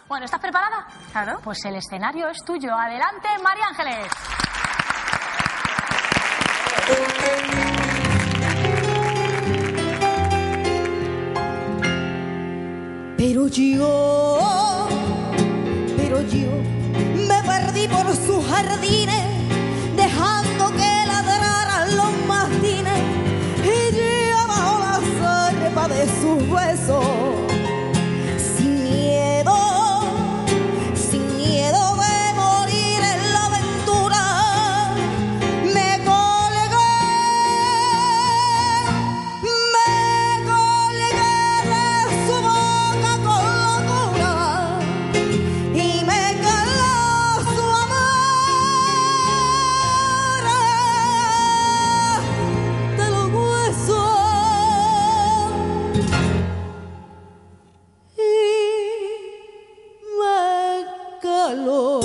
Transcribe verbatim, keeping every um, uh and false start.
Bueno, ¿estás preparada? Claro. Pues el escenario es tuyo. Adelante, María Ángeles. Pero yo, pero yo me perdí por sus jardines, dejando que ladraran los mastines, y yo bajo la zarpa de sus besos, sin miedo, sin miedo de morir en la aventura, me colgué, me colgué de su boca con locura y me caló su amor de los huesos y me caló